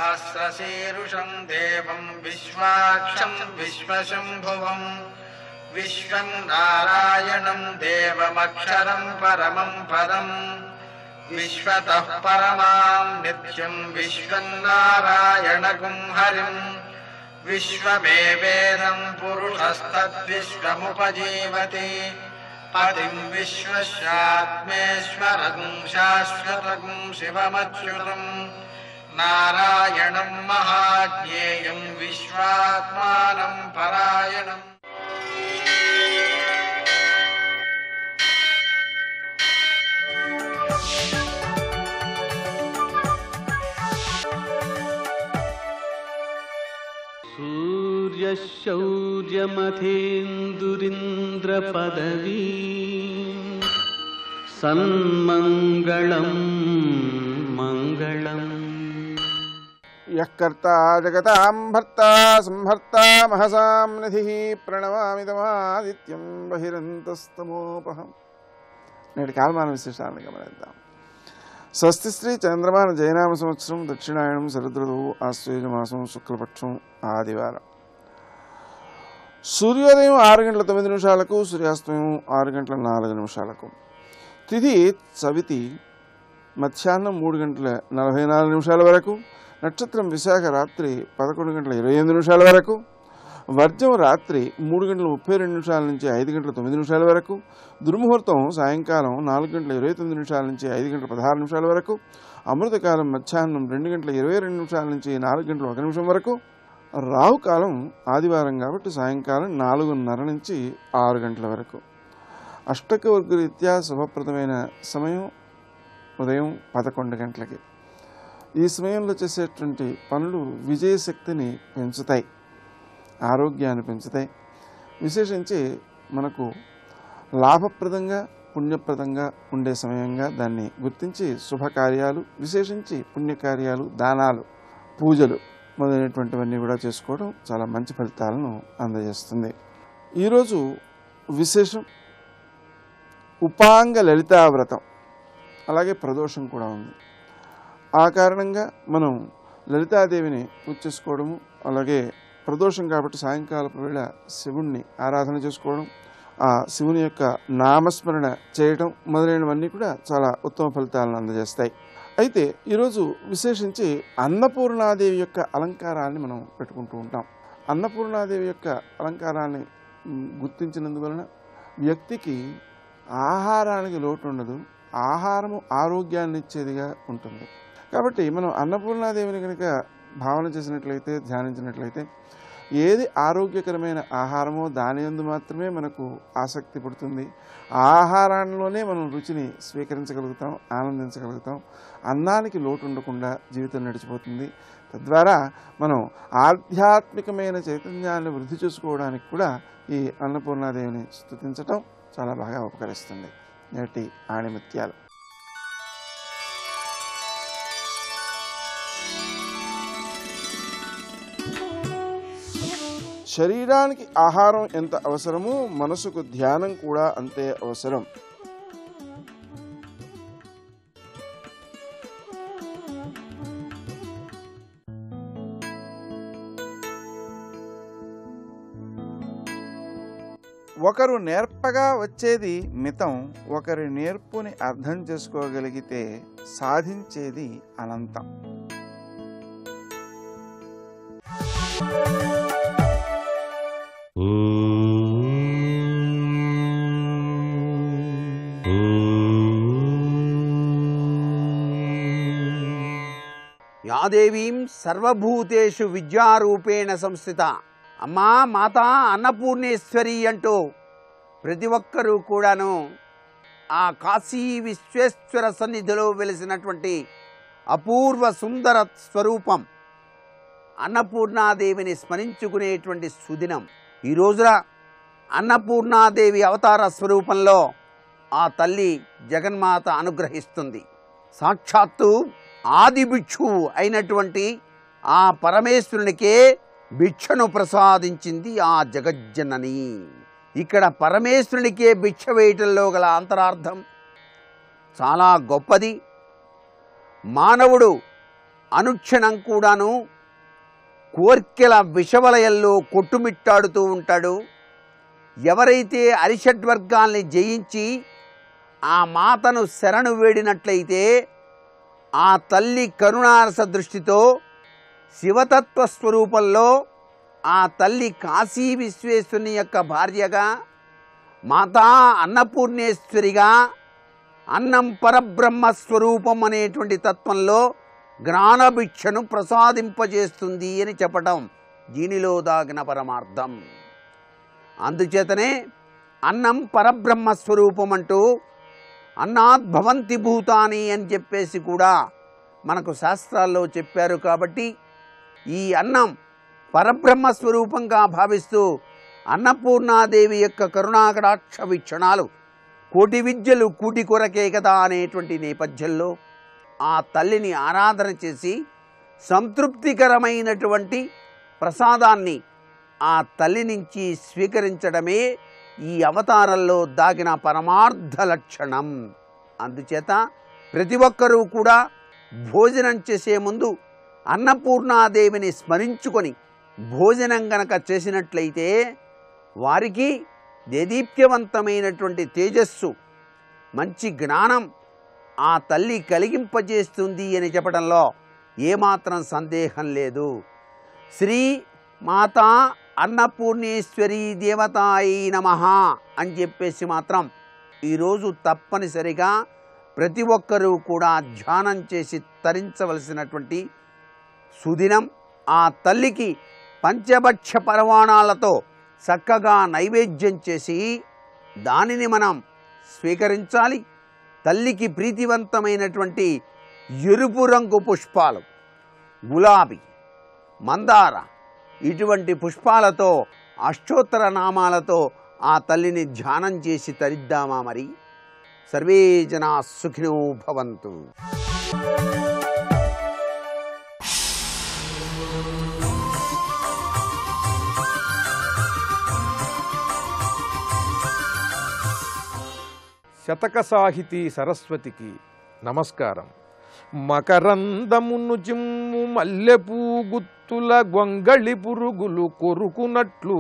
सहस्रशीर्षं देवं विश्वाक्षं विश्वशम्भुवं विश्वं नारायणं देवमक्षरं परमं पदं विश्वतः परमां नित्यं विश्वन्नारायणगुं हरिं विश्वमेवेदं पुरुषस्तद्विश्वमुपजीवति पतिं विश्वस्यात्मेश्वरं शाश्वतं शिवमच्युतं नारायणं महाज्ञेयं विश्वात्मानं परायणम्। सूर्यशौर्यमथेन्दुरिन्द्रपदवी सन्मङ्गलं मङ्गलम्। यः कर्ता जगतां भर्ता संहर्ता महसां निधिः प्रणमामि तमादित्यं बहिरन्तस्तमोपहं। నేటి కాలమాన విశేషాలను గమనిద్దాం. స్వస్తి శ్రీ చంద్రమాన జయనామ సంవత్సరం దక్షిణాయనం శరదృతువు ఆశ్వేజమాసం శుక్లపక్షం ఆదివారం. సూర్యోదయం 6:09 సూర్యాస్తమయం 6:04. తిథి చవితి మధ్యాహ్నం 3:44 వరకు. నక్షత్రం విశాఖ రాత్రి 11:28 వరకు. వర్జం రాత్రి 3:32 నుంచి 5:09 వరకు. దుర్ముహూర్తం సాయంకాలం 4:29 నుంచి 5:16 వరకు. అమృతకాలం మధ్యాహ్నం 2:22 నుంచి 4:01 వరకు. రాహుకాలం ఆదివారం కాబట్టి సాయంకాలం 4:30 నుంచి 6 గంటల వరకు. అష్టక వర్గరీత్యా శుభప్రదమైన సమయం ఉదయం 11 గంటలకి. ఈ సమయంలో చేసేటువంటి పనులు విజయశక్తిని పెంచుతాయి, ఆరోగ్యాన్ని పెంచుతాయి. విశేషించి మనకు లాభప్రదంగా పుణ్యప్రదంగా ఉండే సమయంగా దాన్ని గుర్తించి శుభకార్యాలు, విశేషించి పుణ్యకార్యాలు, దానాలు, పూజలు మొదలైనటువంటివన్నీ కూడా చేసుకోవడం చాలా మంచి ఫలితాలను అందజేస్తుంది. ఈరోజు విశేషం ఉపాంగ లలితావ్రతం, అలాగే ప్రదోషం కూడా ఉంది. ఆ కారణంగా మనం లలితాదేవిని పూజ చేసుకోవడము, అలాగే ప్రదోషం కాబట్టి సాయంకాలపు వేళ శివుణ్ణి ఆరాధన చేసుకోవడం, ఆ శివుని యొక్క నామస్మరణ చేయడం మొదలైనవన్నీ కూడా చాలా ఉత్తమ ఫలితాలను అందజేస్తాయి. అయితే ఈరోజు విశేషించి అన్నపూర్ణాదేవి యొక్క అలంకారాన్ని మనం పెట్టుకుంటూ ఉంటాం. అన్నపూర్ణాదేవి యొక్క అలంకారాన్ని గుర్తించినందువలన వ్యక్తికి ఆహారానికి లోటు ఉండదు, ఆహారము ఆరోగ్యాన్ని ఇచ్చేదిగా ఉంటుంది. కాబట్టి మనం అన్నపూర్ణాదేవిని కనుక భావన చేసినట్లయితే, ధ్యానించినట్లయితే ఏది ఆరోగ్యకరమైన ఆహారమో దాని యందు మాత్రమే మనకు ఆసక్తి పుడుతుంది. ఆహారంలోనే మనం రుచిని స్వీకరించగలుగుతాం, ఆనందించగలుగుతాం. అన్నానికి లోటు ఉండకుండా జీవితం నడిచిపోతుంది. తద్వారా మనం ఆధ్యాత్మికమైన చైతన్యాన్ని వృద్ధి చేసుకోవడానికి కూడా ఈ అన్నపూర్ణాదేవిని స్తుతించటం చాలా బాగా ఉపకరిస్తుంది. నేటి ఆణిముత్యాలు. శరీరానికి ఆహారం ఎంత అవసరమో మనసుకు ధ్యానం కూడా అంతే అవసరం. ఒకరు నేర్పగా వచ్చేది మితం, ఒకరి నేర్పుని అర్థం చేసుకోగలిగితే సాధించేది అనంతం. యాదేవీం సర్వభూతేషు విద్యారూపేణ సంస్థిత. అమ్మా మాతా అన్నపూర్ణేశ్వరి అంటూ ప్రతి ఒక్కరూ కూడాను ఆ కాశీ విశ్వేశ్వర సన్నిధిలో వెలిసినటువంటి అపూర్వ సుందర స్వరూపం అన్నపూర్ణాదేవిని స్మరించుకునేటువంటి సుదినం. ఈ రోజున అన్నపూర్ణాదేవి అవతార స్వరూపంలో ఆ తల్లి జగన్మాత అనుగ్రహిస్తుంది. సాక్షాత్తు ఆది భిక్షువు అయినటువంటి ఆ పరమేశ్వరునికే భిక్షను ప్రసాదించింది ఆ జగజ్జనని. ఇక్కడ పరమేశ్వరునికే భిక్ష వేయటంలో గల అంతరార్థం చాలా గొప్పది. మానవుడు అనుక్షణం కూడాను కోర్కెల విషవలయంలో కొట్టుమిట్టాడుతూ ఉంటాడు. ఎవరైతే అరిషడ్వర్గాల్ని జయించి ఆ మాతను శరణు వేడినట్లయితే ఆ తల్లి కరుణారస దృష్టితో శివతత్వ స్వరూపంలో ఆ తల్లి కాశీ విశ్వేశ్వరుని యొక్క భార్యగా, మాతా అన్నపూర్ణేశ్వరిగా, అన్నం పరబ్రహ్మ స్వరూపం అనేటువంటి తత్వంలో జ్ఞానభిక్షను ప్రసాదింపజేస్తుంది అని చెప్పటం దీనిలో దాగిన పరమార్థం. అందుచేతనే అన్నం పరబ్రహ్మ స్వరూపం అంటూ అన్నాద్భవంతి భూతాని అని చెప్పేసి కూడా మనకు శాస్త్రాల్లో చెప్పారు. కాబట్టి ఈ అన్నం పరబ్రహ్మ స్వరూపంగా భావిస్తూ అన్నపూర్ణాదేవి యొక్క కరుణాకటాక్ష వీక్షణాలు కోటి విద్యలు కూటి కొరకే కదా అనేటువంటి నేపథ్యంలో ఆ తల్లిని ఆరాధన చేసి సంతృప్తికరమైనటువంటి ప్రసాదాన్ని ఆ తల్లి నుంచి స్వీకరించడమే ఈ అవతారంలో దాగిన పరమార్థ లక్షణం. అందుచేత ప్రతి ఒక్కరూ కూడా భోజనం చేసే ముందు అన్నపూర్ణాదేవిని స్మరించుకొని భోజనం గనక చేసినట్లయితే వారికి దేదీప్యవంతమైనటువంటి తేజస్సు, మంచి జ్ఞానం ఆ తల్లి కలిగింపజేస్తుంది అని చెప్పడంలో ఏమాత్రం సందేహం లేదు. శ్రీ మాతా అన్నపూర్ణేశ్వరీ దేవతాయి నమః అని చెప్పేసి మాత్రం ఈరోజు తప్పనిసరిగా ప్రతి ఒక్కరూ కూడా ధ్యానం చేసి తరించవలసినటువంటి సుదినం. ఆ తల్లికి పంచభక్ష పరమాణాలతో చక్కగా నైవేద్యం చేసి దానిని మనం స్వీకరించాలి. తల్లికి ప్రీతివంతమైనటువంటి ఎరుపు రంగు పుష్పాలు, గులాబీ, మందార ఇటువంటి పుష్పాలతో అష్టోత్తర నామాలతో ఆ తల్లిని ధ్యానం చేసి తరిద్దామా? మరి సర్వే జనా సుఖినో భవంతు. శతక సాహితీ సరస్వతికి నమస్కారం. మకరందమును చిమ్ము మల్లెపూ గుత్తుల గొంగళి పురుగులు కొరుకునట్లు,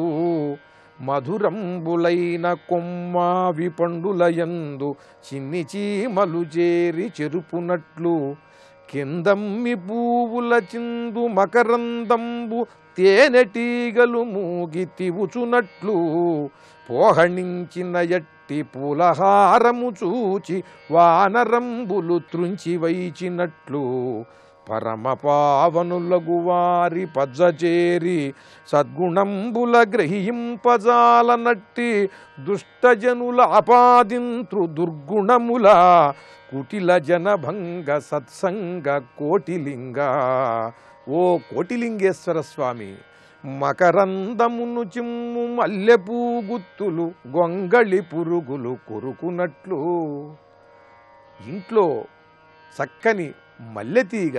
మధురంబులైన కొమ్మావి పండులయందు చిన్ని చీమలు చేరి చెరుపునట్లు, కిందమ్మి పూవుల చిందు మకరందంబు తేనెటీగలు మూగి తివుచునట్లు, పోహణించిన ఎట్టి పూలహారము చూచి వానరంబులు త్రుంచి వైచినట్లు, పరమ పావనులగు వారి పజ్జచేరి సద్గుణంబుల గ్రహింపజాలనట్టి, దుష్టజనుల ఆపాదింతృ దుర్గుణముల కుటిల జనభంగ సత్సంగ కోటిలింగ. ఓ కోటిలింగేశ్వర స్వామి, మకరందమును చిమ్ము మల్లెపూ గుత్తులు గొంగళి పురుగులు కొరుకునట్లు. ఇంట్లో చక్కని మల్లెతీగ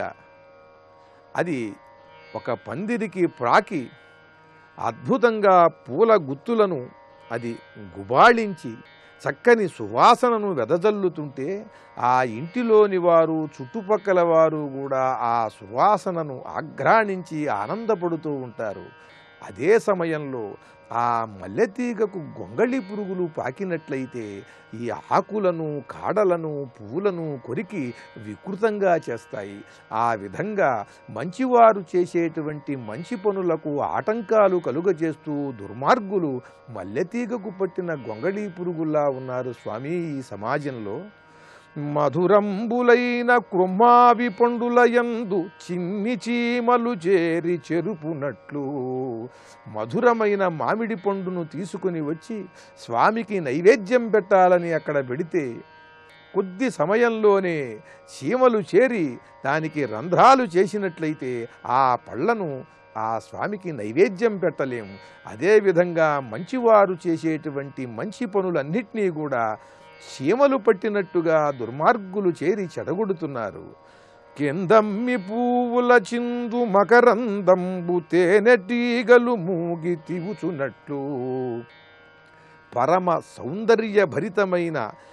అది ఒక పందిరికి ప్రాకి అద్భుతంగా పూల గుత్తులను అది గుబాళించి చక్కని సువాసనను వెదజల్లుతుంటే ఆ ఇంటిలోని వారు, చుట్టుపక్కల వారు కూడా ఆ సువాసనను ఆఘ్రాణించి ఆనందపడుతూ ఉంటారు. అదే సమయంలో ఆ మల్లెతీగకు గొంగళి పురుగులు పాకినట్లయితే ఈ ఆకులను, కాడలను, పువ్వులను కొరికి వికృతంగా చేస్తాయి. ఆ విధంగా మంచివారు చేసేటువంటి మంచి పనులకు ఆటంకాలు కలుగజేస్తూ దుర్మార్గులు మల్లెతీగకు పట్టిన గొంగళి పురుగుల్లా ఉన్నారు స్వామి ఈ సమాజంలో. మధురంబులైన క్రొమ్మావి పండులయందు చిన్ని చీమలు చేరి చెరుపునట్లు, మధురమైన మామిడి పండును తీసుకుని వచ్చి స్వామికి నైవేద్యం పెట్టాలని అక్కడ పెడితే కొద్ది సమయంలోనే చీమలు చేరి దానికి రంధ్రాలు చేసినట్లయితే ఆ పళ్ళను ఆ స్వామికి నైవేద్యం పెట్టలేము. అదేవిధంగా మంచివారు చేసేటువంటి మంచి పనులన్నిటినీ కూడా చీమలు పట్టినట్టుగా దుర్మార్గులు చేరి చెడగొడుతున్నారు. కిందమ్మి పూవుల చిందు మకరందంబు తేనెటీగలు మూగి తివుచున్నట్లు, పరమ సౌందర్యభరితమైన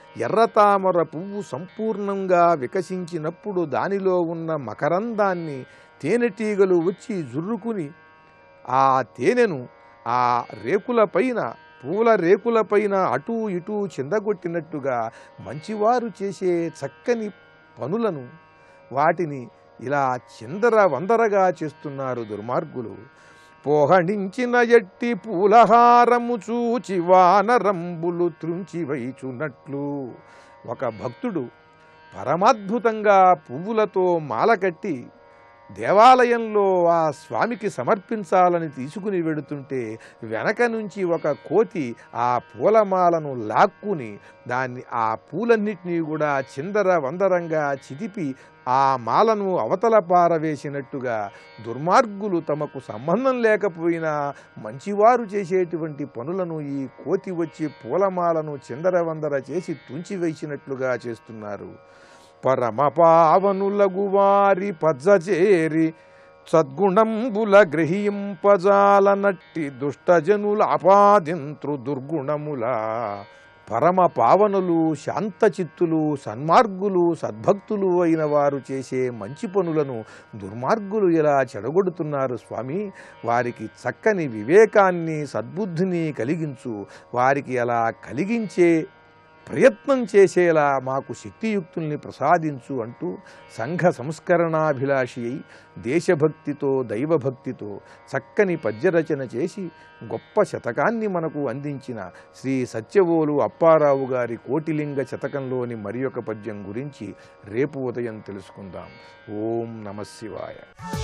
ఎర్రతామర పువ్వు సంపూర్ణంగా వికసించినప్పుడు దానిలో ఉన్న మకరందాన్ని తేనెటీగలు వచ్చి జుర్రుకుని ఆ తేనెను ఆ రేకులపైన పూల రేకులపైన అటూ ఇటూ చిందగొట్టినట్టుగా మంచివారు చేసే చక్కని పనులను వాటిని ఇలా చిందర వందరగా చేస్తున్నారు దుర్మార్గులు. పోహణించిన ఎట్టి పూలహారము చూచి వానరంబులు త్రుంచి వైచున్నట్లు ఒక భక్తుడు పరమాద్భుతంగా పువ్వులతో మాల కట్టి దేవాలయంలో ఆ స్వామికి సమర్పించాలని తీసుకుని వెడుతుంటే వెనక నుంచి ఒక కోతి ఆ పూలమాలను లాక్కుని దాన్ని ఆ పూలన్నిటినీ కూడా చిందర వందరంగా చిదిపి ఆ మాలను అవతల పారవేసినట్టుగా దుర్మార్గులు తమకు సంబంధం లేకపోయినా మంచివారు చేసేటువంటి పనులను ఈ కోతి వచ్చి పూలమాలను చిందరవందర చేసి తుంచివేసినట్లుగా చేస్తున్నారు. పరమ పావనులగు వారి పజ్జచేరి సద్గుణంబుల గ్రహింపజాలనట్టి దుష్టజనుల అపాదింతృ దుర్గుణముల. పరమ పావనులు, శాంతచిత్తులు, సన్మార్గులు, సద్భక్తులు అయిన వారు చేసే మంచి పనులను దుర్మార్గులు ఇలా చెడగొడుతున్నారు స్వామి. వారికి చక్కని వివేకాన్ని, సద్బుద్ధిని కలిగించు. వారికి అలా కలిగించే ప్రయత్నం చేసేలా మాకు శక్తియుక్తుల్ని ప్రసాదించు అంటూ సంఘ సంస్కరణాభిలాషి అయి దేశభక్తితో దైవభక్తితో చక్కని పద్యరచన చేసి గొప్ప శతకాన్ని మనకు అందించిన శ్రీ సత్యవోలు అప్పారావు గారి కోటిలింగ శతకంలోని మరి ఒక పద్యం గురించి రేపు ఉదయం తెలుసుకుందాం. ఓం నమః శివాయ.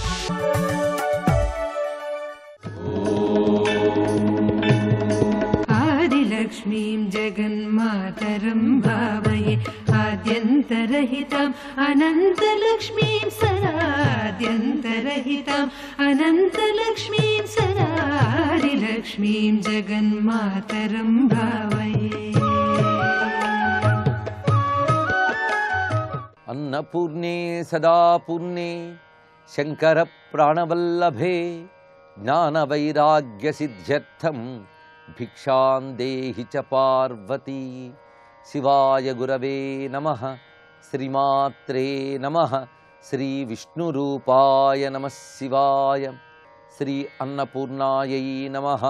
लक्ष्मीं जगन्मातरं भावये आद्यन्तरहिताम् अनन्तलक्ष्मीं सदाद्यन्तरहिताम् अनन्तलक्ष्मीं सदादिलक्ष्मीं जगन्मातरं भावये. अन्नपूर्णे सदा पूर्णे शंकर प्राणवल्लभे ज्ञानवैराग्यसिद्ध्यर्थं भिक्षां देहि च पार्वती. शिवाय गुरवे नमः. श्रीमात्रे नमः. श्री विष्णुरूपाय नमः शिवाय. श्री अन्नपूर्णायै नमः.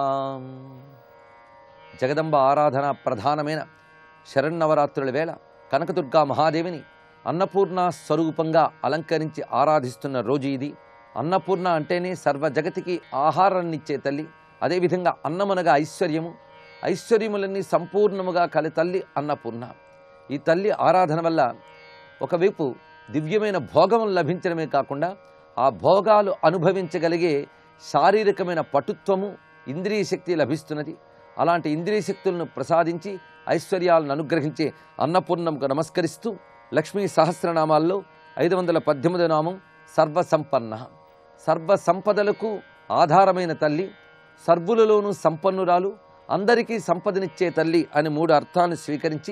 జగదంబ ఆరాధన ప్రధానమైన శరన్నవరాత్రుల వేళ కనకదుర్గా మహాదేవిని అన్నపూర్ణ స్వరూపంగా అలంకరించి ఆరాధిస్తున్న రోజు ఇది. అన్నపూర్ణ అంటేనే సర్వ జగతికి ఆహారాన్నిచ్చే తల్లి. అదేవిధంగా అన్నమనగా ఐశ్వర్యము, ఐశ్వర్యములన్నీ సంపూర్ణముగా కలి తల్లి అన్నపూర్ణ. ఈ తల్లి ఆరాధన వల్ల ఒకవైపు దివ్యమైన భోగములు లభించడమే కాకుండా ఆ భోగాలు అనుభవించగలిగే శారీరకమైన పటుత్వము, ఇంద్రియ శక్తి లభిస్తున్నది. అలాంటి ఇంద్రియ శక్తులను ప్రసాదించి ఐశ్వర్యాలను అనుగ్రహించే అన్నపూర్ణంకు నమస్కరిస్తూ లక్ష్మీ సహస్రనామాల్లో 518వ నామం సర్వసంపన్న. సర్వసంపదలకు ఆధారమైన తల్లి, సర్వులలోనూ సంపన్నురాలు, అందరికీ సంపదనిచ్చే తల్లి అని 3 అర్థాలను స్వీకరించి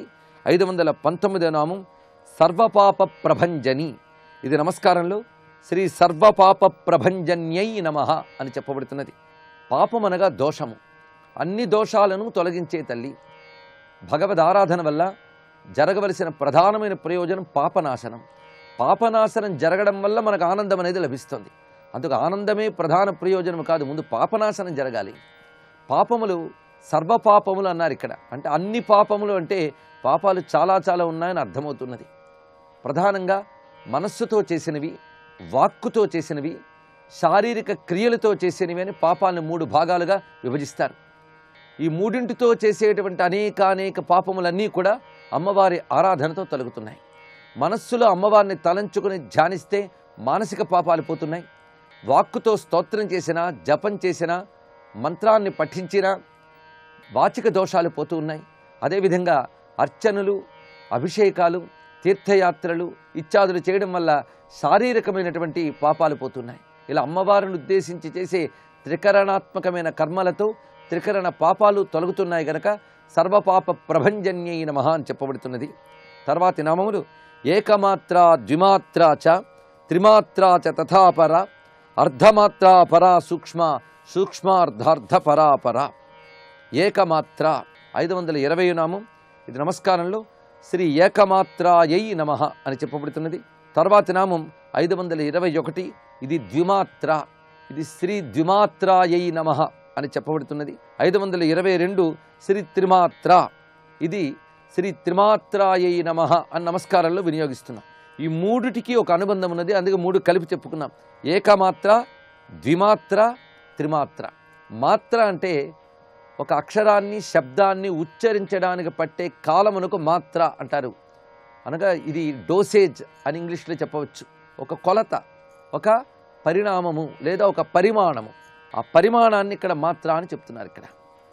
519వ నామం సర్వపాప ప్రభంజని. ఇది నమస్కారంలో శ్రీ సర్వపాప ప్రభంజన్యై నమః అని చెప్పబడుతున్నది. పాపం అనగా దోషము, అన్ని దోషాలను తొలగించే తల్లి. భగవద్ ఆరాధన వల్ల జరగవలసిన ప్రధానమైన ప్రయోజనం పాపనాశనం. పాపనాశనం జరగడం వల్ల మనకు ఆనందం అనేది లభిస్తుంది. అందుకు ఆనందమే ప్రధాన ప్రయోజనం కాదు, ముందు పాపనాశనం జరగాలి. పాపములు సర్వపాపములు అన్నారు ఇక్కడ. అంటే అన్ని పాపములు అంటే పాపాలు చాలా చాలా ఉన్నాయని అర్థమవుతున్నది. ప్రధానంగా మనస్సుతో చేసినవి, వాక్కుతో చేసినవి, శారీరక క్రియలతో చేసినవి అని పాపాలను 3 భాగాలుగా విభజిస్తారు. ఈ మూడింటితో చేసేటువంటి అనేక పాపములన్నీ కూడా అమ్మవారి ఆరాధనతో తొలగుతున్నాయి. మనస్సులో అమ్మవారిని తలంచుకుని ధ్యానిస్తే మానసిక పాపాలు పోతున్నాయి. వాక్కుతో స్తోత్రం చేసినా, జపం చేసినా, మంత్రాన్ని పఠించినా వాచిక దోషాలు పోతూ ఉన్నాయి. అదేవిధంగా అర్చనలు, అభిషేకాలు, తీర్థయాత్రలు ఇత్యాదులు చేయడం వల్ల శారీరకమైనటువంటి పాపాలు పోతున్నాయి. ఇలా అమ్మవారిని ఉద్దేశించి చేసే త్రికరణాత్మకమైన కర్మలతో త్రికరణ పాపాలు తొలగుతున్నాయి గనక సర్వపాప ప్రభంజన్యై నమః అని చెప్పబడుతున్నది. తర్వాతి నామములు ఏకమాత్ర, ద్విమాత్ర చ, త్రిమాత్ర చ తథాపర, అర్ధమాత్ర పరా సూక్ష్మ, సూక్ష్మార్ధార్థ పరాపర. ఏకమాత్ర 520వ నామం. ఇది నమస్కారంలో శ్రీ ఏకమాత్రాయై నమః అని చెప్పబడుతున్నది. తర్వాతి నామం 521, ఇది ద్విమాత్ర, ఇది శ్రీ ద్విమాత్రాయై నమః అని చెప్పబడుతున్నది. 522 శ్రీ త్రిమాత్ర, ఇది శ్రీ త్రిమాత్రాయై నమః అని నమస్కారంలో వినియోగిస్తున్నాం. ఈ మూడిటికి ఒక అనుబంధం ఉన్నది, అందుకే మూడు కలిపి చెప్పుకున్నాం. ఏకమాత్ర, ద్విమాత్ర, త్రిమాత్ర. మాత్ర అంటే ఒక అక్షరాన్ని శబ్దాన్ని ఉచ్చరించడానికి పట్టే కాలమునకు మాత్ర అంటారు. అనగా ఇది డోసేజ్ అని ఇంగ్లీష్లో చెప్పవచ్చు. ఒక కొలత, ఒక పరిణామము లేదా ఒక పరిమాణము. ఆ పరిమాణాన్ని ఇక్కడ మాత్ర అని చెప్తున్నారు. ఇక్కడ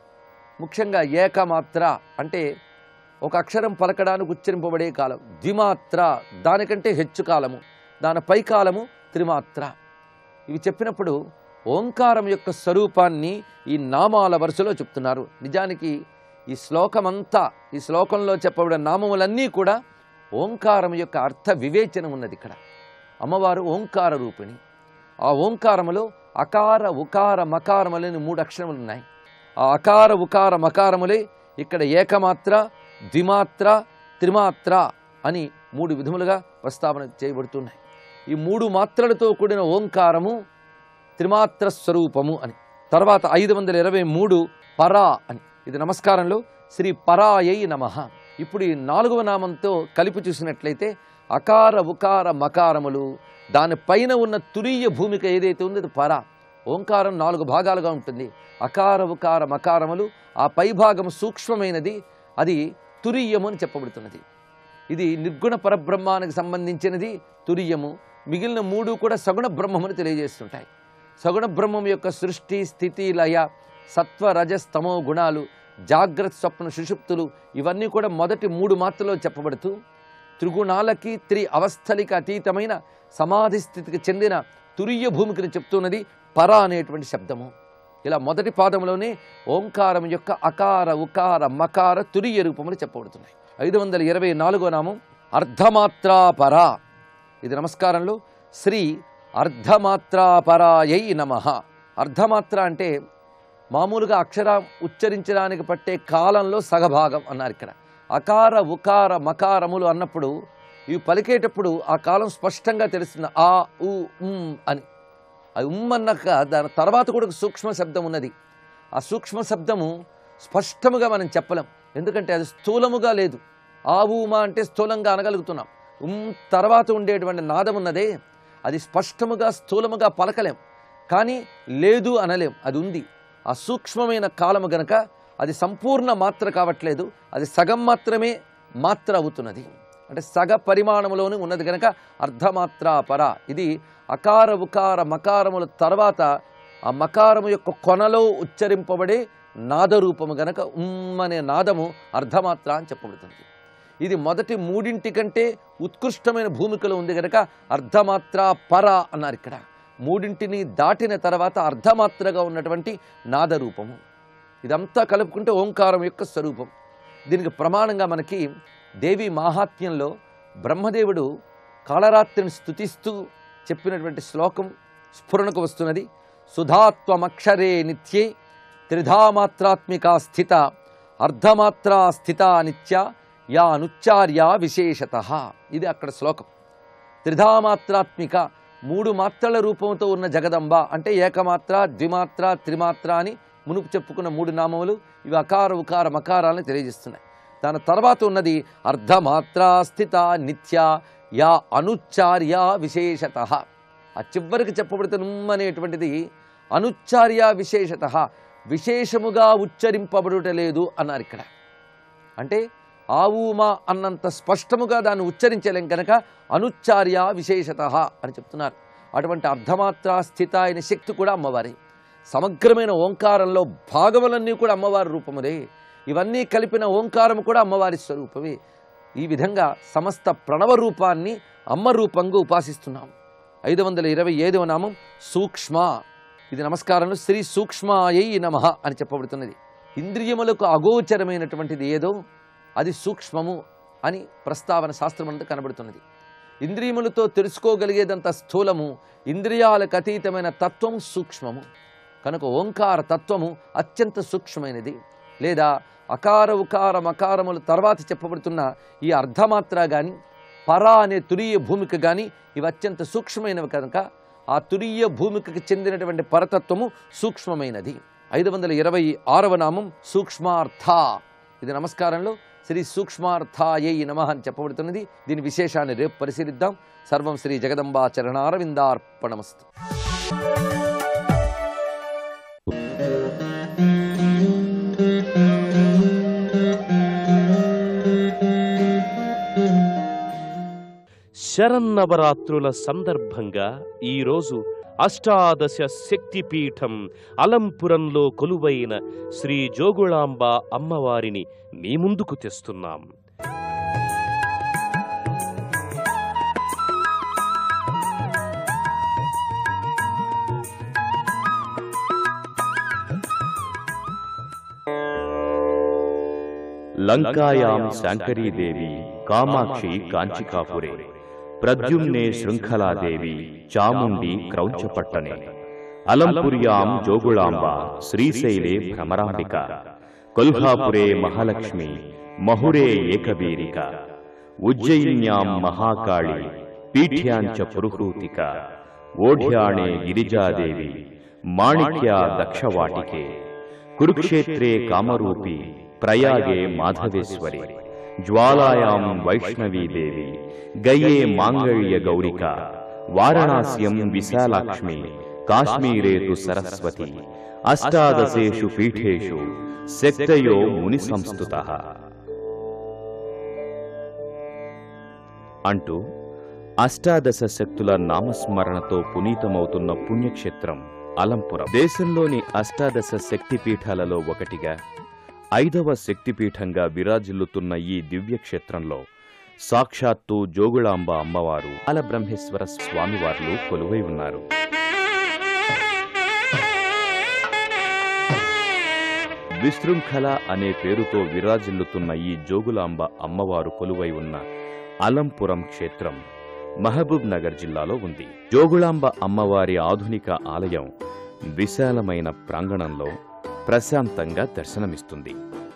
ముఖ్యంగా ఏకమాత్ర అంటే ఒక అక్షరం పలకడానికి ఉచ్చరింపబడే కాలం. ద్విమాత్ర దానికంటే హెచ్చు కాలము, దాని పై కాలము త్రిమాత్ర. ఇవి చెప్పినప్పుడు ఓంకారం యొక్క స్వరూపాన్ని ఈ నామాల వరుసలో చెప్తున్నారు. నిజానికి ఈ శ్లోకమంతా, ఈ శ్లోకంలో చెప్పబడిన నామములన్నీ కూడా ఓంకారం యొక్క అర్థ వివేచనం ఉన్నది. ఇక్కడ అమ్మవారు ఓంకార రూపిణి. ఆ ఓంకారములో అకార ఉకార మకారములని 3 అక్షరములు ఉన్నాయి. ఆ అకార ఉకార మకారములే ఇక్కడ ఏకమాత్ర, ద్విమాత్ర, త్రిమాత్ర అని 3 విధములుగా ప్రస్తావన చేయబడుతున్నాయి. ఈ 3 మాత్రలతో కూడిన ఓంకారము త్రిమాత్ర స్వరూపము అని. తర్వాత 523 పరా అని, ఇది నమస్కారంలో శ్రీ పరాయై నమః. ఇప్పుడు ఈ 4వ నామంతో కలిపి చూసినట్లయితే అకార ఉకార మకారములు, దానిపైన ఉన్న తురీయ భూమిక ఏదైతే ఉందో అది పరా. ఓంకారం 4 భాగాలుగా ఉంటుంది. అకార ఉకార మకారములు, ఆ పై భాగము సూక్ష్మమైనది, అది తురీయము అని చెప్పబడుతున్నది. ఇది నిర్గుణ పరబ్రహ్మానికి సంబంధించినది తురీయము. మిగిలిన 3 కూడా సగుణ బ్రహ్మముని తెలియజేస్తుంటాయి. సగుణ బ్రహ్మం యొక్క సృష్టి, స్థితి, లయ, సత్వ రజస్ తమో గుణాలు, జాగ్రత్త స్వప్న సుషుప్తులు, ఇవన్నీ కూడా మొదటి 3 మాత్రలో చెప్పబడుతూ త్రిగుణాలకి అవస్థలకి అతీతమైన సమాధి స్థితికి చెందిన తురీయ భూమికని చెప్తున్నది పర అనేటువంటి శబ్దము. ఇలా మొదటి పాదంలోనే ఓంకారం యొక్క అకార ఉకార మకార తురీయ రూపములు చెప్పబడుతున్నాయి. 524వ నామం అర్ధమాత్రాపర. ఇది నమస్కారంలో శ్రీ అర్ధమాత్రాపరాయై నమః. అర్ధమాత్ర అంటే మామూలుగా అక్షరం ఉచ్చరించడానికి పట్టే కాలంలో సగభాగం అన్నారు. ఇక్కడ అకార ఉకార మకారములు అన్నప్పుడు ఇవి పలికేటప్పుడు ఆ కాలం స్పష్టంగా తెలుస్తుంది. ఆ ఉ అని. అది అన్నాక దాని తర్వాత కూడా సూక్ష్మ శబ్దం ఉన్నది. ఆ సూక్ష్మ శబ్దము స్పష్టముగా మనం చెప్పలేం, ఎందుకంటే అది స్థూలముగా లేదు. ఆ ఊమా అంటే స్థూలంగా అనగలుగుతున్నాం. తర్వాత ఉండేటువంటి నాదం ఉన్నదే అది స్పష్టముగా స్థూలముగా పలకలేం, కానీ లేదు అనలేం, అది ఉంది. ఆ సూక్ష్మమైన కాలము గనక అది సంపూర్ణ మాత్ర కావట్లేదు, అది సగం మాత్రమే మాత్ర అవుతున్నది. అంటే సగ పరిమాణంలోనే ఉన్నది కనుక అర్ధమాత్రాపర. ఇది అకార ఉకార మకారముల తర్వాత ఆ మకారము యొక్క కొనలో ఉచ్చరింపబడే నాదరూపము గనక అనే నాదము అర్ధమాత్ర అని చెప్పబడుతుంది. ఇది మొదటి 3 కంటే ఉత్కృష్టమైన భూమికలో ఉంది కనుక అర్ధమాత్ర పర అన్నారు. ఇక్కడ 3 దాటిన తర్వాత అర్ధమాత్రగా ఉన్నటువంటి నాదరూపము. ఇదంతా కలుపుకుంటే ఓంకారం యొక్క స్వరూపం. దీనికి ప్రమాణంగా మనకి దేవి మాహాత్మ్యంలో బ్రహ్మదేవుడు కాళరాత్రిని స్తుతిస్తూ చెప్పినటువంటి శ్లోకం స్ఫురణకు వస్తున్నది. సుధాత్వమక్షరే నిత్యే త్రిధామాత్రాత్మికా స్థిత అర్ధమాత్రా స్థిత నిత్య యా అనుచ్చార్య విశేషతః. ఇది అక్కడ శ్లోకం. త్రిధామాత్రాత్మిక 3 మాత్రల రూపంతో ఉన్న జగదంబ అంటే ఏకమాత్ర, ద్విమాత్ర, త్రిమాత్ర అని మునుపు చెప్పుకున్న 3 నామములు. ఇవి అకార ఉకార మకారాలను తెలియజేస్తున్నాయి. దాని తర్వాత ఉన్నది అర్ధమాత్రా స్థిత నిత్య యా అనుచ్చార్య విశేషతః. ఆ చివరికి చెప్పబడుతున్న అనేటువంటిది అనుచ్చార్య విశేషతః, విశేషముగా ఉచ్చరింపబడుటలేదు అన్నారు. ఇక్కడ అంటే ఆవుమా అన్నంత స్పష్టముగా దాన్ని ఉచ్చరించలేం కనుక అనుచ్చార్య విశేషతః అని చెప్తున్నారు. అటువంటి అర్ధమాత్రా స్థిత అయిన శక్తి కూడా అమ్మవారే. సమగ్రమైన ఓంకారంలో భాగములన్నీ కూడా అమ్మవారి రూపములే. ఇవన్నీ కలిపిన ఓంకారము కూడా అమ్మవారి స్వరూపమే. ఈ విధంగా సమస్త ప్రణవ రూపాన్ని అమ్మ రూపంగా ఉపాసిస్తున్నాం. 527వ నామం సూక్ష్మ. ఇది నమస్కారంలో శ్రీ సూక్ష్మాయై నమః అని చెప్పబడుతున్నది. ఇంద్రియములకు అగోచరమైనటువంటిది ఏదో అది సూక్ష్మము అని ప్రస్తావన శాస్త్రమంతా కనబడుతున్నది. ఇంద్రియములతో తెలుసుకోగలిగేదంత స్థూలము, ఇంద్రియాలకు అతీతమైన తత్వం సూక్ష్మము. కనుక ఓంకార తత్వము అత్యంత సూక్ష్మమైనది. లేదా అకార ఉకార మకారములు తర్వాత చెప్పబడుతున్న ఈ అర్ధమాత్ర కానీ పరా అనే తురీయ భూమిక కానీ ఇవి అత్యంత సూక్ష్మమైనవి కనుక ఆ తురీయ భూమికకి చెందినటువంటి పరతత్వము సూక్ష్మమైనది. 526వ నామం సూక్ష్మార్థ. ఇది నమస్కారంలో శ్రీ సూక్ష్మార్థాయై నమః అని చెప్పబడుతున్నది. దీని విశేషాన్ని రేపు పరిశీలిద్దాం. సర్వం శ్రీ జగదంబా చరణారవిందార్పణమస్తు. శరన్నవరాత్రుల సందర్భంగా ఈరోజు అష్టాదశ శక్తిపీఠం అలంపురంలో కొలువైన శ్రీ జోగుళాంబ అమ్మవారిని మీ ముందుకు తెస్తున్నాం. లంకాయాం శాంకరీదేవి కామాక్షి కాంచికాపురే ప్రద్యుమ్నే శృంఖలాదేవి చాముండి క్రౌంచపట్టనే అలంపుర్యాం జోగుళాంబ శ్రీశైలే భ్రమరాంబిక కొల్హాపురే మహాలక్ష్మి మహురే ఏకవీరిక ఉజ్జయిన్యాం మహాకాళి పీఠ్యాంచ పురుహూతిక ఓఢ్యాణే గిరిజాదేవి మాణిక్యా దక్షవాటికే కురుక్షేత్రే కామరూపి ప్రయాగే మాధవేశ్వరి జ్వాలాయాం వైష్ణవీదేవి గయే మాంగళ్య గౌరిక వారణాస్యం విశాలాక్ష్మి కాశ్మీరే తు సరస్వతి అష్టాదశేషు పీఠేషు శక్తయో ముని సంస్థుతః అంటూ అష్టాదశ శక్తుల నామస్మరణతో పునీతమవుతున్న పుణ్యక్షేత్రం అలంపురం దేశంలోని అష్టాదశ శక్తిపీఠాలలో ఒకటిగా 5వ శక్తిపీఠంగా విరాజిల్లుతున్న ఈ దివ్యక్షేత్రంలో సాక్షాత్తు జోగుళాంబ అమ్మవారు బాలబ్రహ్మేశ్వర స్వామివార్లు కొలువై ఉన్నారు. విశృంఖల అనే పేరుతో విరాజిల్లుతున్న ఈ జోగులాంబ అమ్మవారు కొలువై ఉన్న అలంపురం క్షేత్రం మహబూబ్ నగర్ జిల్లాలో ఉంది. జోగులాంబ అమ్మవారి ఆధునిక ఆలయం విశాలమైన ప్రాంగణంలో ప్రశాంతంగా దర్శనమిస్తుంది.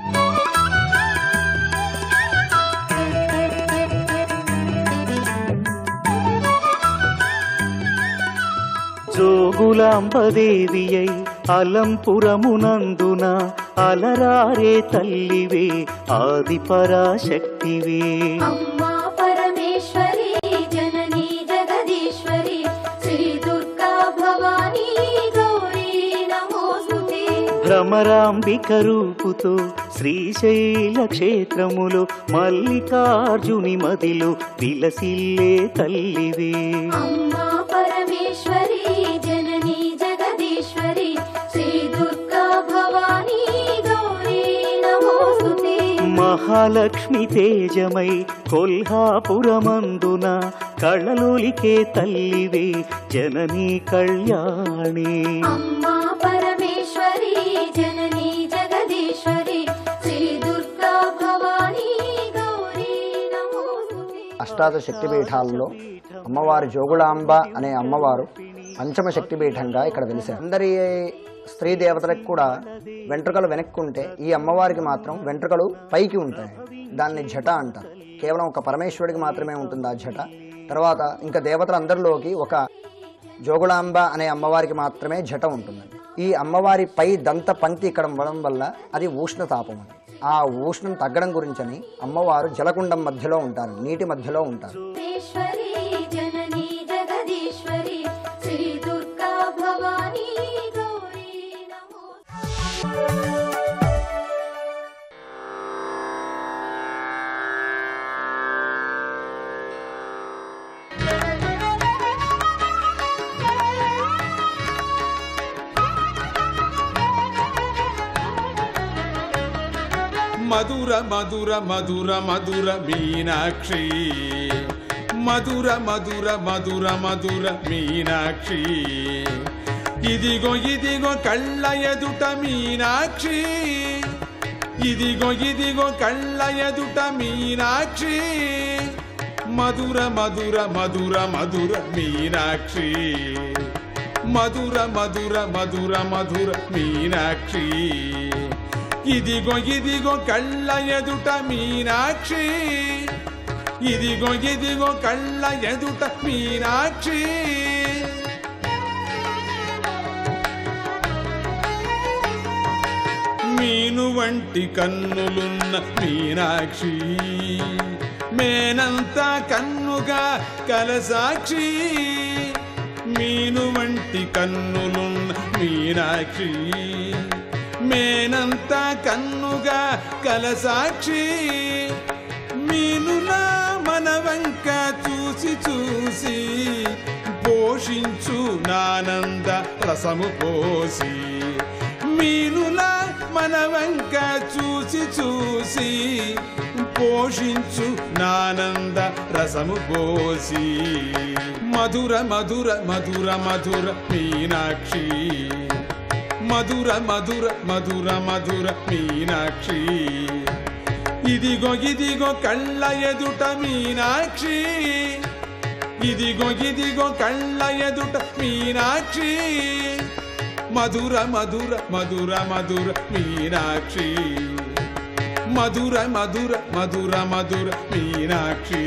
జోగులాంబదేవియై అలంపురమునందున అలరారే తల్లివే ఆది పరాశక్తివే. అమ్మా పరమేశ్వరి జననీ జగదీశ్వరి శ్రీ దుర్గా భవానీ గౌరీ నమోస్తుతే. భ్రమరాంబిక రూపుతో శ్రీశైల క్షేత్రములో మల్లికార్జుని మదిలో విలసిల్లే తల్లివే. అమ్మా పరమేశ్వరి జననీ జగదీశ్వరి శ్రీ దుర్గా భవానీ గౌరీ నమోస్తుతే. మహాలక్ష్మి తేజమై కొల్హాపురమందున కళలొలికే తల్లివే జననీ కళ్యాణి. అమ్మా పరమేశ్వరి జననీ జగదీశ్వరి శ్రీ దుర్గా భవానీ గౌరీ నమోస్తుతే. అష్టాదశ శక్తిపీఠాల్లో అమ్మవారి జోగుళాంబ అనే అమ్మవారు పంచమ శక్తిపీఠంగా ఇక్కడ వెలిసారు. అందరి స్త్రీ దేవతలకు కూడా వెంట్రుకలు వెనక్కుంటే ఈ అమ్మవారికి మాత్రం వెంట్రుకలు పైకి ఉంటాయి. దాన్ని జట అంటారు. కేవలం ఒక పరమేశ్వరుడికి మాత్రమే ఉంటుంది ఆ జట. తర్వాత ఇంకా దేవతలందరిలోకి ఒక జోగుళాంబ అనే అమ్మవారికి మాత్రమే జట ఉంటుందండి. ఈ అమ్మవారి పై దంత పంక్తి ఇక్కడ ఉండడం వల్ల అది ఉష్ణతాపం అని. ఆ ఉష్ణం తగ్గడం గురించని అమ్మవారు జలకుండం మధ్యలో ఉంటారు, నీటి మధ్యలో ఉంటారు. జననీ జగదీశ్వరి శ్రీ దుర్గా భవానీ గౌరీ నమోస్తుతే. మధుర మధుర మధుర మధుర మీనాక్షి మధుర మధుర మధుర మధుర మీనాక్షి ఇదిగో ఇదిగో కళ్ళ ఎదుట మీనాక్షి ఇదిగో ఇదిగో కళ్ళ ఎదుట మీనాక్షి మధుర మధుర మధుర మధుర మీనాక్షి మధుర మధుర మధుర మధుర మీనాక్షి ఇదిగో ఇదిగో కళ్ళ ఎదుట మీనాక్షి, ఇదిగో ఇదిగో కళ్ళ ఎదుట మీనాక్షి. మీను వంటి కన్నులున్న మీనాక్షి, మేనంత కన్నుగా కలసాక్షి. మీను వంటి కన్నులున్న మీనాక్షి, మేనంత కన్నుగా కలసాక్షి. మీనులా మన వంక చూసి చూసి పోషించు నానంద రసము పోసి. మీనులా మన వంక చూసి చూసి పోషించు నానంద రసము పోసి. మధుర మధుర మధుర మధుర మీనాక్షి, మధుర మధుర మధుర మధుర మీనాక్షి. ఇదిగో ఇదిగో కళ్ళ ఎదుట మీనాక్షి, ఇదిగో ఇదిగో కళ్ళ ఎదుట మీనాక్షి. మధుర మధుర మధుర మధుర మీనాక్షి, మధుర మధుర మధుర మధుర మీనాక్షి.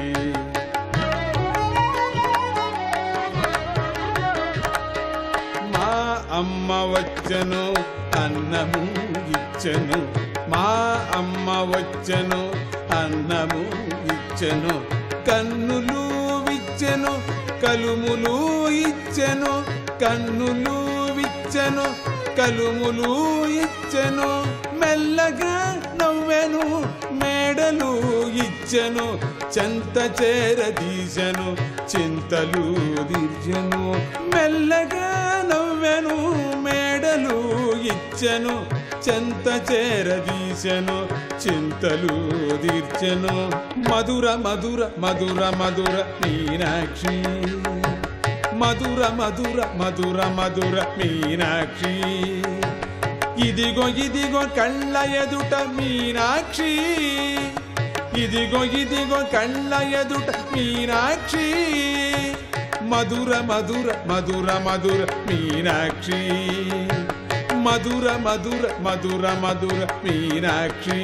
మా అమ్మ వచ్చెను అన్నము ఇచ్చెను, మా అమ్మ వచ్చెను అన్నము ఇచ్చెను. కన్నులు విచ్చెను కలుములు ఇచ్చెను, కన్నులు విచ్చెను కలుములు ఇచ్చెను. మెల్లగా నవ్వెను మేడలు ఇచ్చెను, చెంత చేరదీశను చింతలు తీర్చెను. మెల్లగా నవ్వెను మేడలు ఇచ్చెను, చెంత చేరదీశను చింతలు తీర్చెను. మధుర మధుర మధుర మధుర మీనాక్షి, మధుర మధుర మధుర మధుర మీనాక్షి. ఇదిగో ఇదిగో కళ్ళ ఎదుట మీనాక్షి, ఇదిగో ఇదిగో కళ్ళ ఎదుట మీనాక్షి. మధుర మధుర మధుర మధుర మీనాక్షి, మధుర మధుర మధుర మధుర మీనాక్షి.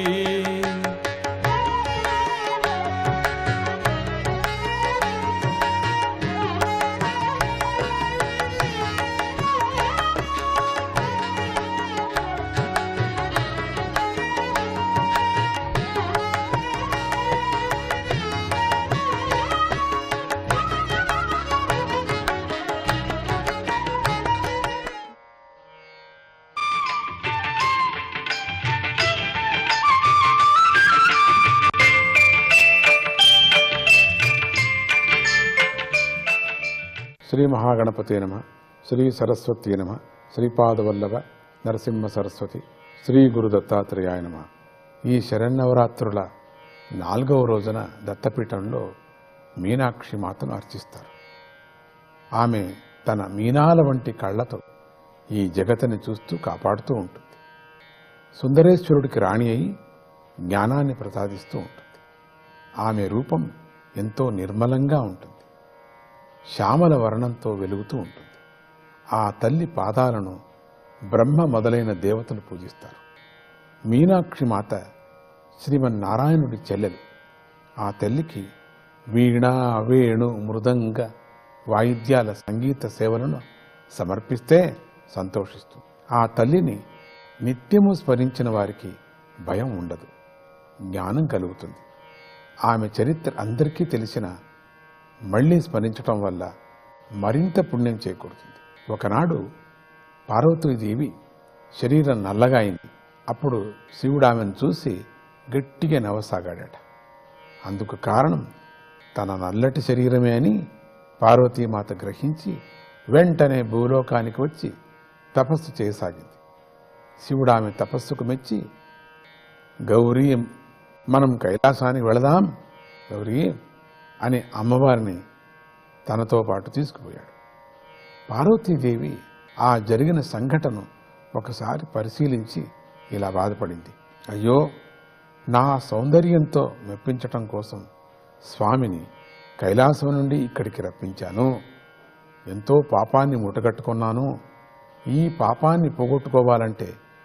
శ్రీ మహాగణపతే నమ, శ్రీ సరస్వతీ నమ, శ్రీపాదవల్లభ నరసింహ సరస్వతి, శ్రీ గురు దత్తాత్రేయాయ నమ. ఈ శరన్నవరాత్రుల 4వ రోజున దత్తపీఠంలో మీనాక్షి మాతను అర్చిస్తారు. ఆమె తన మీనాల వంటి కళ్ళతో ఈ జగతిని చూస్తూ కాపాడుతూ ఉంటుంది. సుందరేశ్వరుడికి రాణి అయి జ్ఞానాన్ని ప్రసాదిస్తూ ఉంటుంది. ఆమె రూపం ఎంతో నిర్మలంగా ఉంటుంది, శ్యామల వర్ణంతో వెలుగుతూ ఉంటుంది. ఆ తల్లి పాదాలను బ్రహ్మ మొదలైన దేవతలు పూజిస్తారు. మీనాక్షి మాత శ్రీమన్నారాయణుడి చెల్లెలు. ఆ తల్లికి వీణ, వేణు, మృదంగ వాయిద్యాల సంగీత సేవలను సమర్పిస్తే సంతోషిస్తుంది. ఆ తల్లిని నిత్యము స్మరించిన వారికి భయం ఉండదు, జ్ఞానం కలుగుతుంది. ఆమె చరిత్ర అందరికీ తెలిసిన మళ్లీ స్మరించటం వల్ల మరింత పుణ్యం చేకూరుతుంది. ఒకనాడు పార్వతీదేవి శరీరం నల్లగా అయింది. అప్పుడు శివుడు ఆమెను చూసి గట్టిగా నవ్వసాగాడట. అందుకు కారణం తన నల్లటి శరీరమే అని పార్వతీమాత గ్రహించి వెంటనే భూలోకానికి వచ్చి తపస్సు చేయసాగింది. శివుడు ఆమె తపస్సుకు మెచ్చి, గౌరీ మనం కైలాసానికి వెళదాం గౌరీ అని అమ్మవారిని తనతో పాటు తీసుకుపోయాడు. పార్వతీదేవి ఆ జరిగిన సంఘటన ఒకసారి పరిశీలించి ఇలా బాధపడింది. అయ్యో, నా సౌందర్యంతో మెప్పించటం కోసం స్వామిని కైలాసం నుండి ఇక్కడికి రప్పించాను. ఎంతో పాపాన్ని మూటగట్టుకున్నాను. ఈ పాపాన్ని పోగొట్టుకోవాలంటే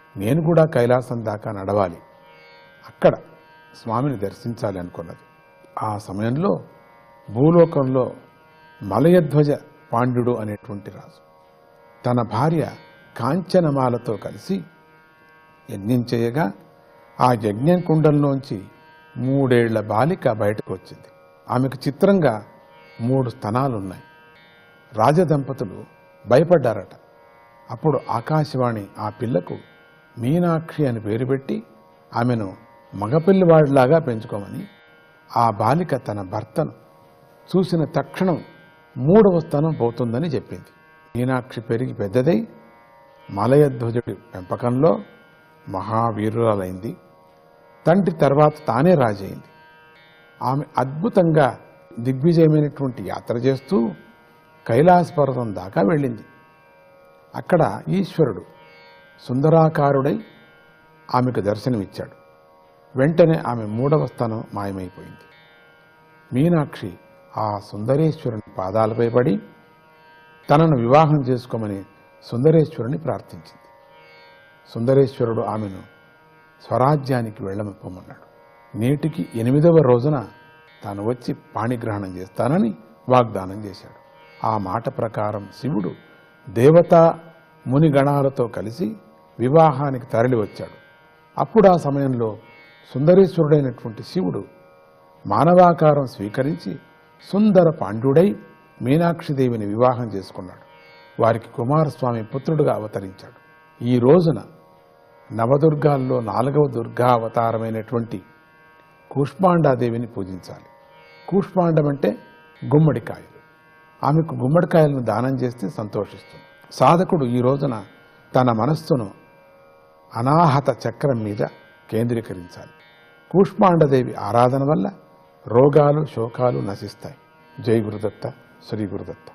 నేను కూడా కైలాసం దాకా నడవాలి, అక్కడ స్వామిని దర్శించాలి అనుకున్నది. ఆ సమయంలో భూలోకంలో మలయధ్వజ పాండ్యుడు అనేటువంటి రాజు తన భార్య కాంచనమాలతో కలిసి యజ్ఞం చేయగా ఆ యజ్ఞం కుండంలోంచి 3 ఏళ్ల బాలిక బయటకు వచ్చింది. ఆమెకు చిత్రంగా 3 స్తనాలున్నాయి. రాజదంపతులు భయపడ్డారట. అప్పుడు ఆకాశవాణి ఆ పిల్లకు మీనాక్షి అని పేరు పెట్టి ఆమెను మగపిల్లివాడిలాగా పెంచుకోమని, ఆ బాలిక తన భర్తను చూసిన తక్షణం 3వ స్తనం పోతుందని చెప్పింది. మీనాక్షి పెరిగి పెద్దదై మలయధ్వజుడి పెంపకంలో మహావీరురాలైంది. తండ్రి తర్వాత తానే రాజైంది. ఆమె అద్భుతంగా దిగ్విజయమైనటువంటి యాత్ర చేస్తూ కైలాస పర్వతం దాకా వెళ్ళింది. అక్కడ ఈశ్వరుడు సుందరాకారుడై ఆమెకు దర్శనమిచ్చాడు. వెంటనే ఆమె 3వ స్థానం మాయమైపోయింది. మీనాక్షి ఆ సుందరేశ్వరుని పాదాలపై పడి తనను వివాహం చేసుకోమని సుందరేశ్వరుని ప్రార్థించింది. సుందరేశ్వరుడు ఆమెను స్వరాజ్యానికి వెళ్ళమప్పమన్నాడు. నేటికి 8వ రోజున తాను వచ్చి పాణిగ్రహణం చేస్తానని వాగ్దానం చేశాడు. ఆ మాట ప్రకారం శివుడు దేవతా మునిగణాలతో కలిసి వివాహానికి తరలి వచ్చాడు. అప్పుడు ఆ సమయంలో సుందరేశ్వరుడైనటువంటి శివుడు మానవాకారం స్వీకరించి సుందర పాండ్యుడై మీనాక్షిదేవిని వివాహం చేసుకున్నాడు. వారికి కుమారస్వామి పుత్రుడుగా అవతరించాడు. ఈ రోజున నవదుర్గాల్లో 4వ దుర్గా అవతారమైనటువంటి కూష్మాండాదేవిని పూజించాలి. కూష్మాండం అంటే గుమ్మడికాయలు. ఆమెకు గుమ్మడికాయలను దానం చేస్తే సంతోషిస్తుంది. సాధకుడు ఈ రోజున తన మనస్సును అనాహత చక్రం మీద కేంద్రీకరించాలి. కూష్మాండదేవి ఆరాధన వల్ల రోగాలు శోకాలు నశిస్తాయి. జై గురుదత్త, శ్రీ గురుదత్త.